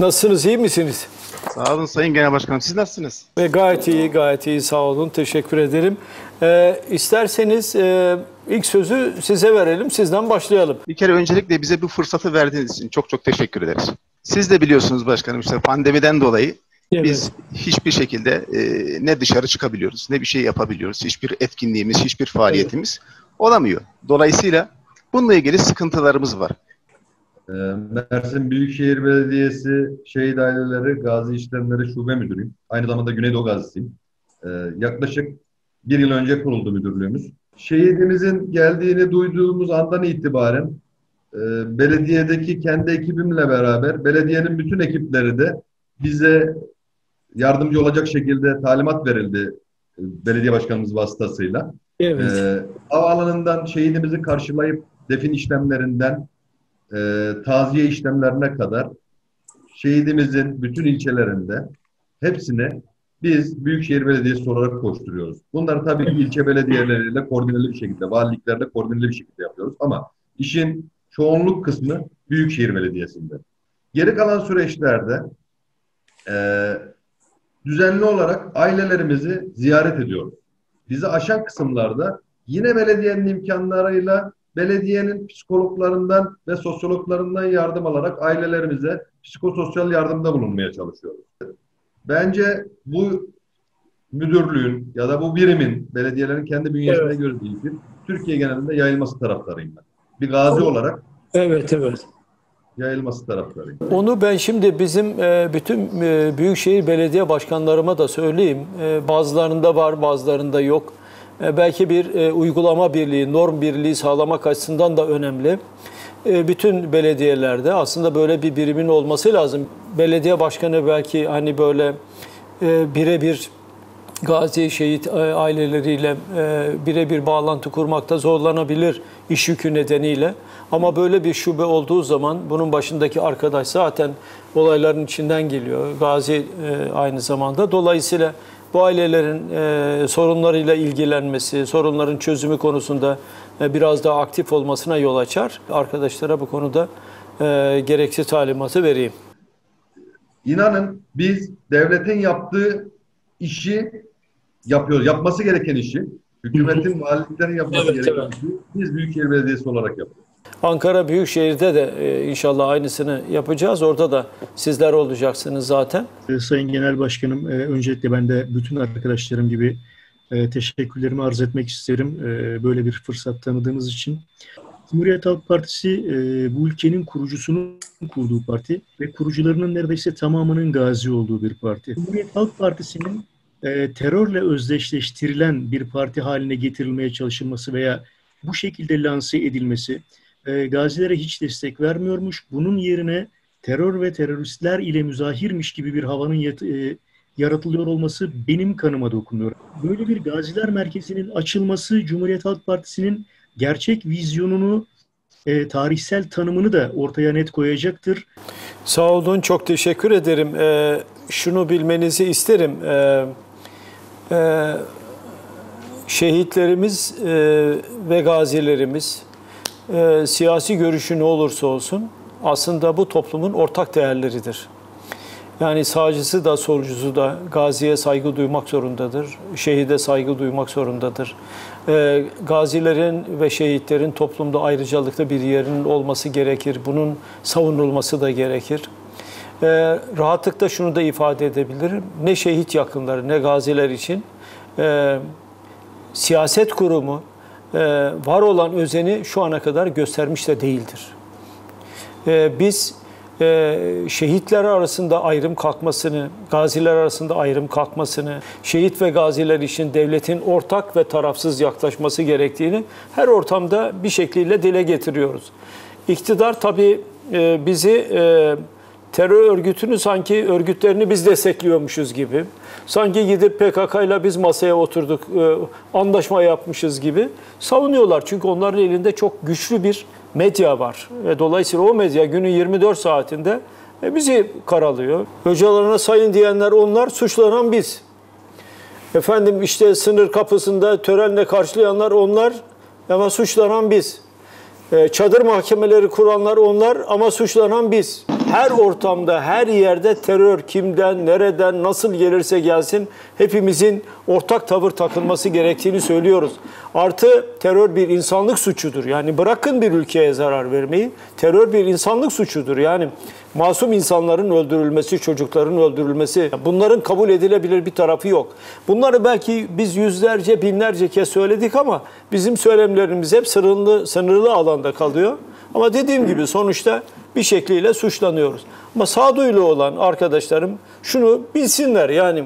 Nasılsınız, iyi misiniz? Sağ olun Sayın Genel Başkanım. Siz nasılsınız? Gayet iyi, sağ olun. Teşekkür ederim. İsterseniz ilk sözü size verelim, sizden başlayalım. Bir kere öncelikle bize bu fırsatı verdiğiniz için çok çok teşekkür ederiz. Siz de biliyorsunuz başkanım, işte pandemiden dolayı biz hiçbir şekilde ne dışarı çıkabiliyoruz, ne bir şey yapabiliyoruz. Hiçbir etkinliğimiz, hiçbir faaliyetimiz olamıyor. Dolayısıyla bununla ilgili sıkıntılarımız var. Mersin Büyükşehir Belediyesi Şehit Aileleri Gazi İşlemleri Şube Müdürüyüm. Aynı zamanda Güneydoğu Gazisiyim. Yaklaşık bir yıl önce kuruldu müdürlüğümüz. Şehidimizin geldiğini duyduğumuz andan itibaren belediyedeki kendi ekibimle beraber belediyenin bütün ekipleri de bize yardımcı olacak şekilde talimat verildi belediye başkanımız vasıtasıyla. Evet. Havaalanından şehidimizi karşılayıp defin işlemlerinden taziye işlemlerine kadar şehidimizin bütün ilçelerinde hepsine biz Büyükşehir Belediyesi olarak koşturuyoruz. Bunları tabii ki ilçe belediyeleriyle koordineli bir şekilde, valiliklerle koordineli bir şekilde yapıyoruz. Ama işin çoğunluk kısmı Büyükşehir Belediyesi'nde. Geri kalan süreçlerde düzenli olarak ailelerimizi ziyaret ediyoruz. Bizi aşan kısımlarda yine belediyenin imkanlarıyla belediyenin psikologlarından ve sosyologlarından yardım alarak ailelerimize psikososyal yardımda bulunmaya çalışıyoruz. Bence bu müdürlüğün ya da bu birimin belediyelerin kendi bünyesinde göre değil, Türkiye genelinde yayılması taraftarıyım ben. Bir gazi olarak Evet. yayılması taraftarıyım. Onu ben şimdi bizim bütün büyükşehir belediye başkanlarıma da söyleyeyim. Bazılarında var, bazılarında yok. Belki bir uygulama birliği, norm birliği sağlamak açısından da önemli. Bütün belediyelerde aslında böyle bir birimin olması lazım. Belediye başkanı belki hani böyle birebir gazi şehit aileleriyle birebir bağlantı kurmakta zorlanabilir iş yükü nedeniyle. Ama böyle bir şube olduğu zaman bunun başındaki arkadaş zaten olayların içinden geliyor. Gazi aynı zamanda. Dolayısıyla bu ailelerin sorunlarıyla ilgilenmesi, sorunların çözümü konusunda biraz daha aktif olmasına yol açar. Arkadaşlara bu konuda gerekli talimatı vereyim. İnanın biz devletin yaptığı işi yapıyoruz. Yapması gereken işi, hükümetin, valiliklerin yapması gereken işi biz Büyükşehir Belediyesi olarak yapıyoruz. Ankara Büyükşehir'de de inşallah aynısını yapacağız. Orada da sizler olacaksınız zaten. Sayın Genel Başkanım, öncelikle ben de bütün arkadaşlarım gibi teşekkürlerimi arz etmek isterim. Böyle bir fırsat tanıdığınız için. Cumhuriyet Halk Partisi bu ülkenin kurucusunun kurduğu parti ve kurucularının neredeyse tamamının gazi olduğu bir parti. Cumhuriyet Halk Partisi'nin terörle özdeşleştirilen bir parti haline getirilmeye çalışılması veya bu şekilde lanse edilmesi gazilere hiç destek vermiyormuş. Bunun yerine terör ve teröristler ile müzahirmiş gibi bir havanın yaratılıyor olması benim kanıma dokunuyor. Böyle bir gaziler merkezinin açılması Cumhuriyet Halk Partisi'nin gerçek vizyonunu, tarihsel tanımını da ortaya net koyacaktır. Sağ olun, çok teşekkür ederim. Şunu bilmenizi isterim. Şehitlerimiz ve gazilerimiz siyasi görüşü ne olursa olsun aslında bu toplumun ortak değerleridir. Yani sağcısı da solcusu da gaziye saygı duymak zorundadır. Şehide saygı duymak zorundadır. Gazilerin ve şehitlerin toplumda ayrıcalıklı bir yerinin olması gerekir. Bunun savunulması da gerekir. Rahatlıkla şunu da ifade edebilirim. Ne şehit yakınları ne gaziler için siyaset kurumu var olan özeni şu ana kadar göstermiş de değildir. Biz şehitler arasında ayrım kalkmasını, gaziler arasında ayrım kalkmasını, şehit ve gaziler için devletin ortak ve tarafsız yaklaşması gerektiğini her ortamda bir şekilde dile getiriyoruz. İktidar tabii bizi terör örgütünü sanki örgütlerini biz destekliyormuşuz gibi, sanki gidip PKK ile biz masaya oturduk, anlaşma yapmışız gibi savunuyorlar. Çünkü onların elinde çok güçlü bir medya var. Dolayısıyla o medya günün 24 saatinde bizi karalıyor. Hocalarına sayın diyenler onlar, suçlanan biz. Efendim işte sınır kapısında törenle karşılayanlar onlar ama suçlanan biz. Çadır mahkemeleri kuranlar onlar ama suçlanan biz. her ortamda, her yerde terör kimden, nereden, nasıl gelirse gelsin hepimizin ortak tavır takılması gerektiğini söylüyoruz. Artı terör bir insanlık suçudur. Yani bırakın bir ülkeye zarar vermeyi, terör bir insanlık suçudur. Yani masum insanların öldürülmesi, çocukların öldürülmesi, bunların kabul edilebilir bir tarafı yok. Bunları belki biz yüzlerce, binlerce kez söyledik ama bizim söylemlerimiz hep sınırlı alanda kalıyor. Ama dediğim gibi sonuçta bir şekliyle suçlanıyoruz. Ama sağduyulu olan arkadaşlarım şunu bilsinler, yani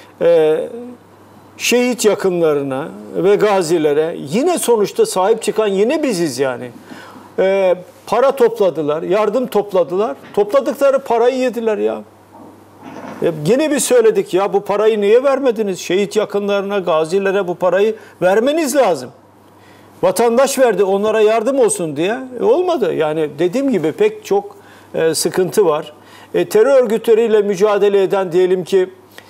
şehit yakınlarına ve gazilere yine sonuçta sahip çıkan yine biziz yani. Para topladılar, yardım topladılar. Topladıkları parayı yediler ya. Yine bir söyledik ya, bu parayı niye vermediniz? Şehit yakınlarına, gazilere bu parayı vermeniz lazım. Vatandaş verdi onlara yardım olsun diye. Olmadı. Yani dediğim gibi pek çok sıkıntı var. Terör örgütleriyle mücadele eden diyelim ki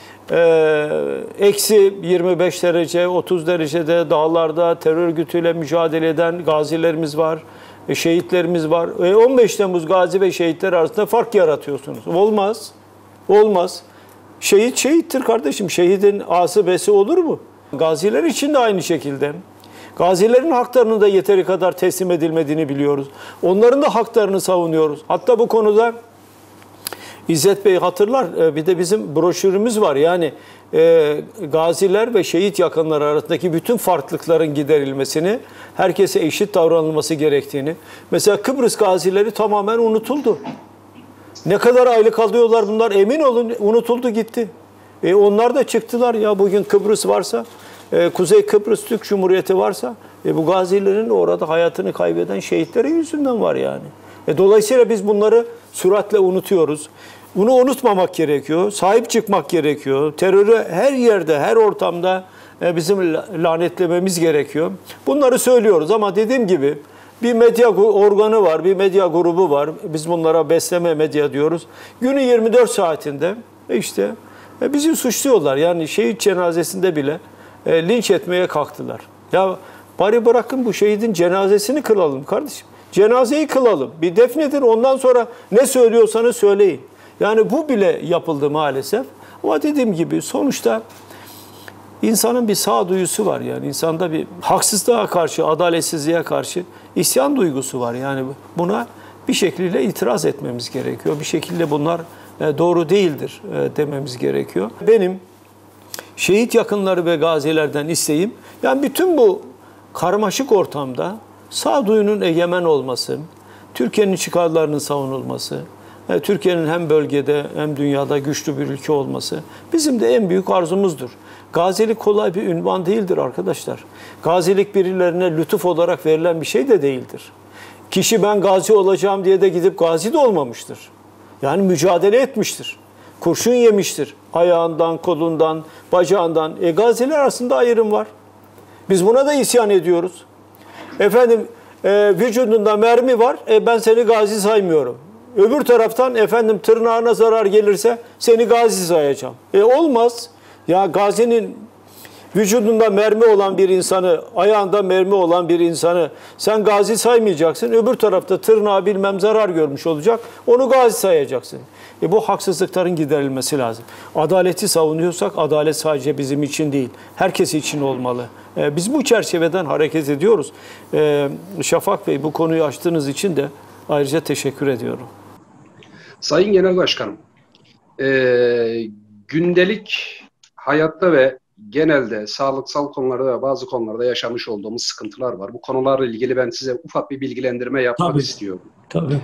eksi 25 derece, 30 derecede dağlarda terör örgütüyle mücadele eden gazilerimiz var. Şehitlerimiz var. 15 Temmuz gazi ve şehitler arasında fark yaratıyorsunuz. Olmaz. Olmaz. Şehit şehittir kardeşim. Şehidin ası besi olur mu? Gaziler için de aynı şekilde. Gazilerin haklarının da yeteri kadar teslim edilmediğini biliyoruz. Onların da haklarını savunuyoruz. Hatta bu konuda İzzet Bey hatırlar, bir de bizim broşürümüz var. Yani gaziler ve şehit yakınları arasındaki bütün farklılıkların giderilmesini, herkese eşit davranılması gerektiğini. Mesela Kıbrıs gazileri tamamen unutuldu. Ne kadar aylık alıyorlar bunlar, emin olun unutuldu gitti. Onlar da çıktılar ya, bugün Kıbrıs varsa, Kuzey Kıbrıs Türk Cumhuriyeti varsa bu gazilerin orada hayatını kaybeden şehitlerin yüzünden var yani. Dolayısıyla biz bunları süratle unutuyoruz. Bunu unutmamak gerekiyor, sahip çıkmak gerekiyor. Terörü her yerde, her ortamda bizim lanetlememiz gerekiyor. Bunları söylüyoruz ama dediğim gibi bir medya organı var, bir medya grubu var. Biz bunlara besleme medya diyoruz. Günün 24 saatinde işte bizi suçluyorlar. Yani şehit cenazesinde bile linç etmeye kalktılar. Ya bari bırakın bu şehidin cenazesini kılalım kardeşim. Cenazeyi kılalım. Bir defnedin, ondan sonra ne söylüyorsanız söyleyin. Yani bu bile yapıldı maalesef. Ama dediğim gibi sonuçta insanın bir sağduyusu var. Yani insanda bir haksızlığa karşı, adaletsizliğe karşı isyan duygusu var. Yani buna bir şekilde itiraz etmemiz gerekiyor. Bir şekilde bunlar doğru değildir dememiz gerekiyor. Benim şehit yakınları ve gazilerden isteğim, yani bütün bu karmaşık ortamda sağduyunun egemen olması, Türkiye'nin çıkarlarının savunulması, Türkiye'nin hem bölgede hem dünyada güçlü bir ülke olması bizim de en büyük arzumuzdur. Gazilik kolay bir ünvan değildir arkadaşlar. Gazilik birilerine lütuf olarak verilen bir şey de değildir. Kişi ben gazi olacağım diye de gidip gazi de olmamıştır. Yani mücadele etmiştir. Kurşun yemiştir. Ayağından, kolundan, bacağından. Gaziler arasında ayrım var. Biz buna da isyan ediyoruz. Efendim vücudunda mermi var, ben seni gazi saymıyorum. Öbür taraftan efendim tırnağına zarar gelirse seni gazi sayacağım. Olmaz. Ya gazinin vücudunda mermi olan bir insanı, ayağında mermi olan bir insanı sen gazi saymayacaksın. Öbür tarafta tırnağı bilmem zarar görmüş olacak. Onu gazi sayacaksın. Bu haksızlıkların giderilmesi lazım. Adaleti savunuyorsak adalet sadece bizim için değil, herkes için olmalı. Biz bu çerçeveden hareket ediyoruz. Şafak Bey, bu konuyu açtığınız için de ayrıca teşekkür ediyorum. Sayın Genel Başkanım, gündelik hayatta ve genelde sağlıksal konularda ve bazı konularda yaşamış olduğumuz sıkıntılar var. Bu konularla ilgili ben size ufak bir bilgilendirme yapmak istiyorum. Tabii.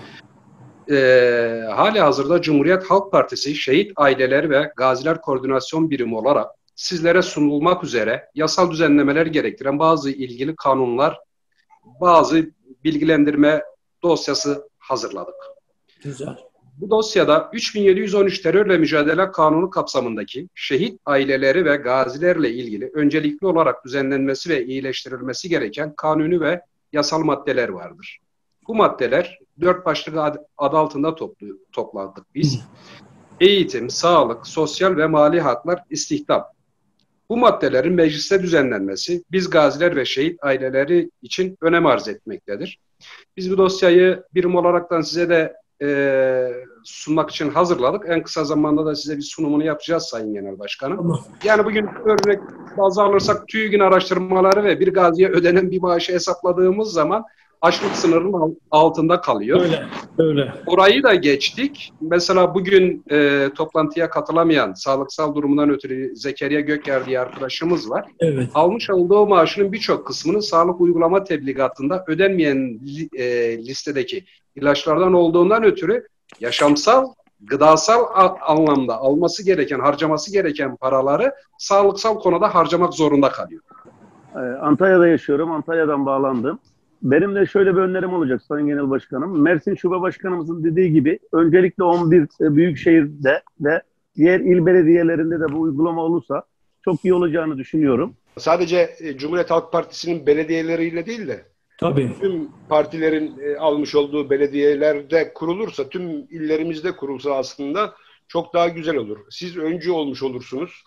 Hali hazırda Cumhuriyet Halk Partisi Şehit Aileleri ve Gaziler Koordinasyon Birimi olarak sizlere sunulmak üzere yasal düzenlemeler gerektiren bazı ilgili kanunlar, bazı bilgilendirme dosyası hazırladık. Güzel. Bu dosyada 3713 Terörle Mücadele Kanunu kapsamındaki şehit aileleri ve gazilerle ilgili öncelikli olarak düzenlenmesi ve iyileştirilmesi gereken kanuni ve yasal maddeler vardır. Bu maddeler 4 başlık adı altında topladık biz. Eğitim, sağlık, sosyal ve mali haklar, istihdam. Bu maddelerin mecliste düzenlenmesi biz gaziler ve şehit aileleri için önem arz etmektedir. Biz bu dosyayı birim olaraktan size de sunmak için hazırladık. En kısa zamanda da size bir sunumunu yapacağız Sayın Genel Başkanım. Tamam. Yani bugün örnek bazı alırsak TÜİK'in araştırmaları ve bir gaziye ödenen bir maaşı hesapladığımız zaman açlık sınırının altında kalıyor. Öyle. Orayı da geçtik. Mesela bugün toplantıya katılamayan, sağlıksal durumundan ötürü Zekeriya Gökyer diye arkadaşımız var. Evet. Almış olduğu maaşının birçok kısmının sağlık uygulama tebligatında ödenmeyen listedeki ilaçlardan olduğundan ötürü yaşamsal, gıdasal anlamda alması gereken, harcaması gereken paraları sağlıksal konuda harcamak zorunda kalıyor. Antalya'da yaşıyorum. Antalya'dan bağlandım. Benim de şöyle bir önerim olacak Sayın Genel Başkanım. Mersin Şube Başkanımızın dediği gibi öncelikle 11 büyükşehirde ve diğer il belediyelerinde de bu uygulama olursa çok iyi olacağını düşünüyorum. Sadece Cumhuriyet Halk Partisi'nin belediyeleriyle değil de Tabii. tüm partilerin almış olduğu belediyelerde kurulursa, tüm illerimizde kurulsa aslında çok daha güzel olur. Siz öncü olmuş olursunuz.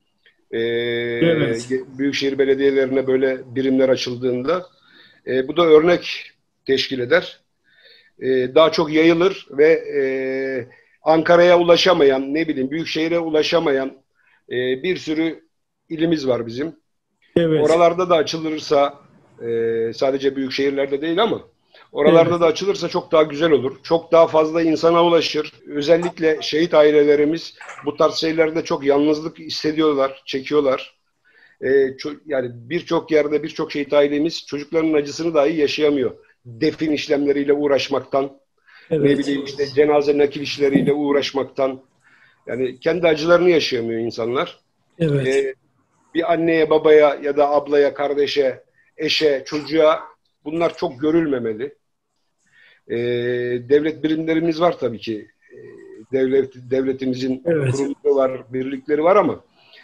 Evet. Büyükşehir belediyelerine böyle birimler açıldığında. Bu da örnek teşkil eder. Daha çok yayılır ve Ankara'ya ulaşamayan, ne bileyim büyükşehire ulaşamayan bir sürü ilimiz var bizim. Evet. Oralarda da açılırsa sadece büyük şehirlerde değil ama oralarda Evet. da açılırsa çok daha güzel olur. Çok daha fazla insana ulaşır. Özellikle şehit ailelerimiz bu tarz şeylerde çok yalnızlık hissediyorlar, çekiyorlar. Yani birçok yerde birçok şehit ailemiz çocuklarının acısını dahi yaşayamıyor. Defin işlemleriyle uğraşmaktan, Evet. ne bileyim işte cenaze nakil işleriyle uğraşmaktan. Yani kendi acılarını yaşayamıyor insanlar. Evet. Bir anneye, babaya ya da ablaya, kardeşe, eşe, çocuğa bunlar çok görülmemeli. Devlet birimlerimiz var tabii ki. Devletimizin Evet. kurumları var, birlikleri var ama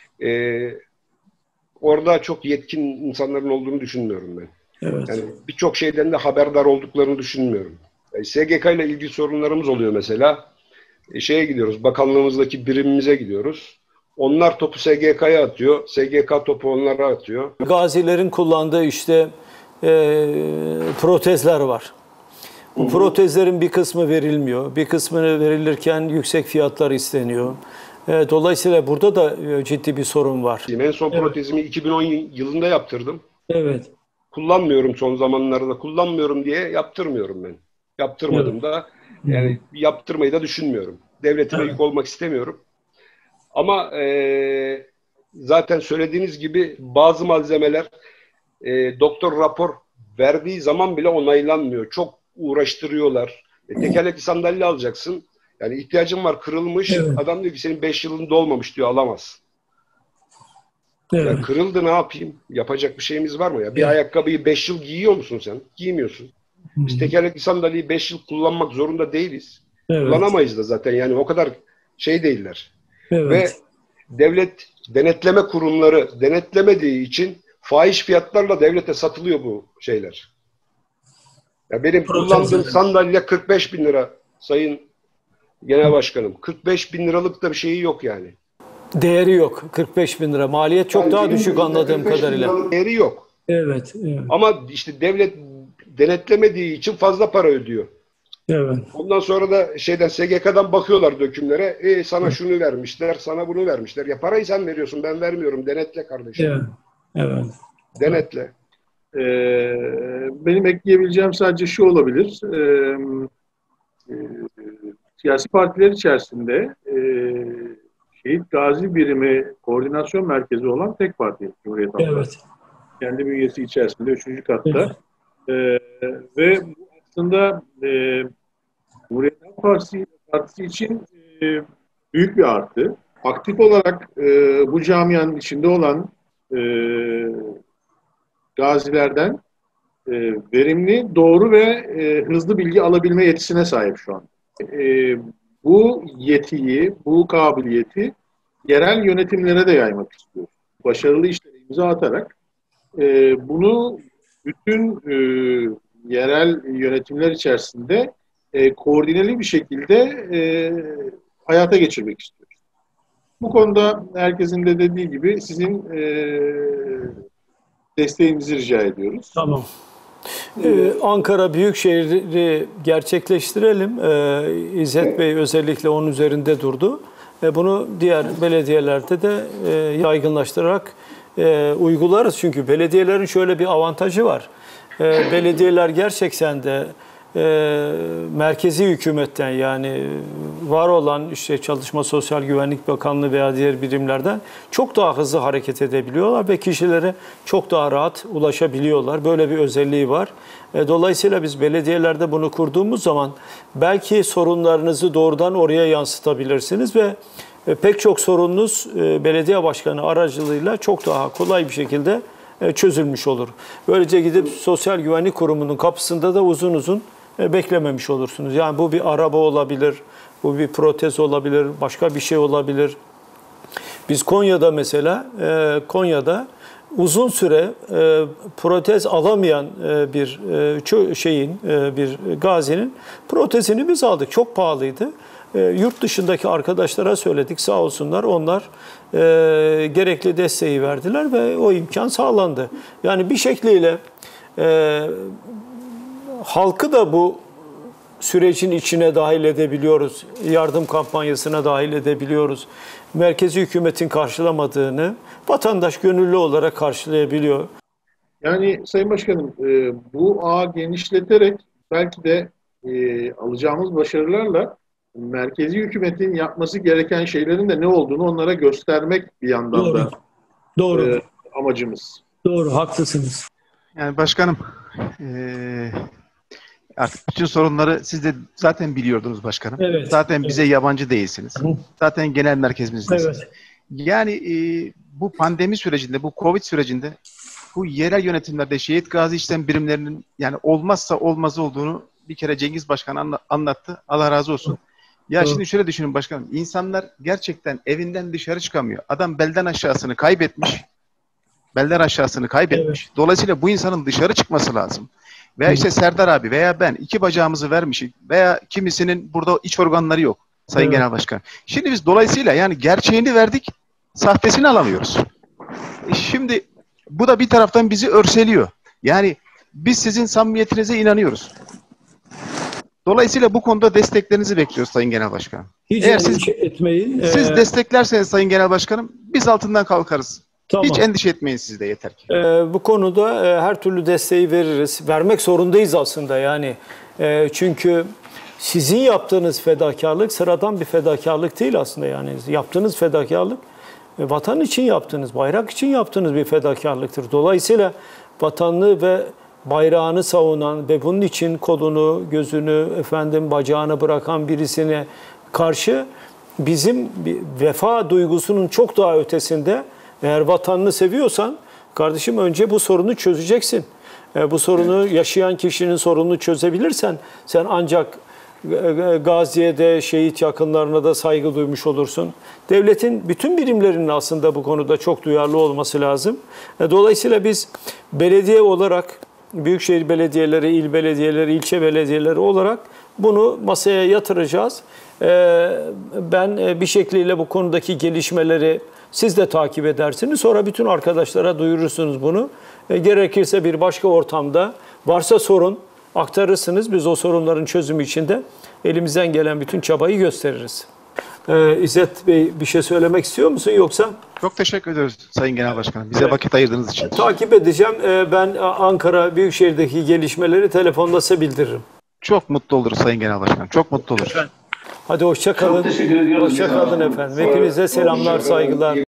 orada çok yetkin insanların olduğunu düşünmüyorum ben. Evet. Yani birçok şeyden de haberdar olduklarını düşünmüyorum. SGK ile ilgili sorunlarımız oluyor mesela. Şeye gidiyoruz, bakanlığımızdaki birimimize gidiyoruz. Onlar topu SGK'ya atıyor, SGK topu onlara atıyor. Gazilerin kullandığı işte protezler var. Bu protezlerin bir kısmı verilmiyor. Bir kısmını verilirken yüksek fiyatlar isteniyor. Dolayısıyla burada da ciddi bir sorun var. En son protezimi 2010 yılında yaptırdım. Evet. Kullanmıyorum son zamanlarda. Kullanmıyorum diye yaptırmıyorum ben. Yaptırmadım da. Yani yaptırmayı da düşünmüyorum. Devletime yük olmak istemiyorum. Ama zaten söylediğiniz gibi bazı malzemeler doktor rapor verdiği zaman bile onaylanmıyor. Çok uğraştırıyorlar. Tekerlekli sandalye alacaksın. Yani ihtiyacın var, kırılmış. Evet. Adam diyor ki senin 5 yılın dolmamış diyor, alamazsın. Evet. Yani kırıldı, ne yapayım? Yapacak bir şeyimiz var mı ya? Bir ayakkabıyı 5 yıl giyiyor musun sen? Giymiyorsun. Biz tekerlekli sandalyeyi 5 yıl kullanmak zorunda değiliz. Evet. Kullanamayız da zaten, yani o kadar şey değiller. Evet. Ve devlet denetleme kurumları denetlemediği için fahiş fiyatlarla devlete satılıyor bu şeyler. Ya benim kullandığım sandalye 45 bin lira Sayın Genel Başkanım. 45 bin liralık da bir şeyi yok yani. Değeri yok. 45 bin lira. Maliyet çok daha düşük anladığım kadarıyla. Değeri yok. Evet. Evet. Ama işte devlet denetlemediği için fazla para ödüyor. Evet. Ondan sonra da SGK'dan bakıyorlar dökümlere. Sana şunu vermişler, sana bunu vermişler. Ya parayı sen veriyorsun, ben vermiyorum. Denetle kardeşim. Evet. Evet. Denetle. Benim ekleyebileceğim sadece şu olabilir. Siyasi partiler içerisinde Şehit Gazi Birimi Koordinasyon Merkezi olan tek parti Cumhuriyet Halk Partisi. Kendi bünyesi içerisinde 3. katta. Ve aslında Cumhuriyet Halk Partisi için büyük bir artı. Aktif olarak bu camianın içinde olan gazilerden verimli, doğru ve hızlı bilgi alabilme yetisine sahip şu an. Bu yetiyi, bu kabiliyeti yerel yönetimlere de yaymak istiyoruz. Başarılı işlere imza atarak bunu bütün yerel yönetimler içerisinde koordineli bir şekilde hayata geçirmek istiyoruz. Bu konuda herkesin de dediği gibi sizin desteğinizi rica ediyoruz. Tamam. Ankara Büyükşehir'i gerçekleştirelim. İzzet Bey özellikle onun üzerinde durdu. Bunu diğer belediyelerde de yaygınlaştırarak uygularız. Çünkü belediyelerin şöyle bir avantajı var. Belediyeler gerçekten de merkezi hükümetten, yani var olan işte Çalışma Sosyal Güvenlik Bakanlığı veya diğer birimlerden çok daha hızlı hareket edebiliyorlar ve kişilere çok daha rahat ulaşabiliyorlar. Böyle bir özelliği var. Dolayısıyla biz belediyelerde bunu kurduğumuz zaman belki sorunlarınızı doğrudan oraya yansıtabilirsiniz ve pek çok sorununuz belediye başkanı aracılığıyla çok daha kolay bir şekilde çözülmüş olur. Böylece gidip Sosyal Güvenlik Kurumu'nun kapısında da uzun uzun beklememiş olursunuz. Yani bu bir araba olabilir, bu bir protez olabilir, başka bir şey olabilir. Biz Konya'da mesela, Konya'da uzun süre protez alamayan bir bir gazinin protezini biz aldık. Çok pahalıydı. Yurt dışındaki arkadaşlara söyledik, sağ olsunlar, onlar gerekli desteği verdiler ve o imkan sağlandı. Yani bir şekliyle halkı da bu sürecin içine dahil edebiliyoruz. Yardım kampanyasına dahil edebiliyoruz. Merkezi hükümetin karşılamadığını vatandaş gönüllü olarak karşılayabiliyor. Yani Sayın Başkanım, bu ağı genişleterek belki de alacağımız başarılarla merkezi hükümetin yapması gereken şeylerin de ne olduğunu onlara göstermek bir yandan da Doğru. Amacımız. Doğru, haklısınız. Yani başkanım, artık bütün sorunları siz de zaten biliyordunuz başkanım. Evet, zaten bize yabancı değilsiniz. Zaten genel merkezimizdesiniz. Evet. Yani bu pandemi sürecinde, bu Covid sürecinde bu yerel yönetimlerde şehit gazi işlem birimlerinin yani olmazsa olmazı olduğunu bir kere Cengiz Başkan anlattı. Allah razı olsun. Ya şimdi şöyle düşünün başkanım. İnsanlar gerçekten evinden dışarı çıkamıyor. Adam belden aşağısını kaybetmiş. Belden aşağısını kaybetmiş. Evet. Dolayısıyla bu insanın dışarı çıkması lazım. Veya işte Serdar abi veya ben 2 bacağımızı vermişik veya kimisinin burada iç organları yok Sayın Genel Başkan. Şimdi biz dolayısıyla yani gerçeğini verdik, sahtesini alamıyoruz. Şimdi bu da bir taraftan bizi örseliyor. Yani biz sizin samimiyetinize inanıyoruz. Dolayısıyla bu konuda desteklerinizi bekliyoruz Sayın Genel Başkanım. Eğer siz etmeyin. Siz desteklerseniz Sayın Genel Başkanım biz altından kalkarız. Tamam. Hiç endişe etmeyin siz de, yeter ki. Bu konuda her türlü desteği veririz. Vermek zorundayız aslında yani. Çünkü sizin yaptığınız fedakarlık sıradan bir fedakarlık değil aslında yani. Yaptığınız fedakarlık vatan için yaptığınız, bayrak için yaptığınız bir fedakarlıktır. Dolayısıyla vatanını ve bayrağını savunan ve bunun için kolunu, gözünü, bacağını bırakan birisine karşı bizim vefa duygusunun çok daha ötesinde, eğer vatanını seviyorsan kardeşim önce bu sorunu çözeceksin. Bu sorunu yaşayan kişinin sorununu çözebilirsen sen ancak gaziye de şehit yakınlarına da saygı duymuş olursun. Devletin bütün birimlerinin aslında bu konuda çok duyarlı olması lazım. Dolayısıyla biz belediye olarak, büyükşehir belediyeleri, il belediyeleri, ilçe belediyeleri olarak bunu masaya yatıracağız. Ben bir şekliyle bu konudaki gelişmeleri siz de takip edersiniz. Sonra bütün arkadaşlara duyurursunuz bunu. Gerekirse bir başka ortamda varsa sorun aktarırsınız. Biz o sorunların çözümü için de elimizden gelen bütün çabayı gösteririz. İzzet Bey bir şey söylemek istiyor musun yoksa? Çok teşekkür ederiz Sayın Genel Başkanım. Bize vakit ayırdığınız için. Takip edeceğim. Ben Ankara Büyükşehir'deki gelişmeleri telefonda size bildiririm. Çok mutlu oluruz Sayın Genel Başkanım. Çok mutlu oluruz. Hadi hoşça kalın. Hoşça kalın efendim. Hepinize selamlar, saygılar.